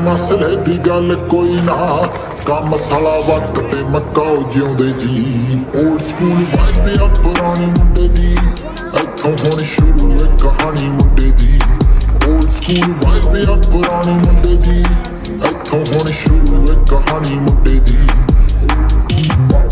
मसले दी गल कोई ना काम साला वक्त ते मकाओ जिउंदे जी ओल्ड स्कूल वाइब आ पुरानी मुंडे दी इत्थों हुण शुरू है कहानी मुंडे दी ओल्ड स्कूल वाइब आ पुरानी मुंडे दी इत्थों हुण शुरू है कहानी मुंडे दी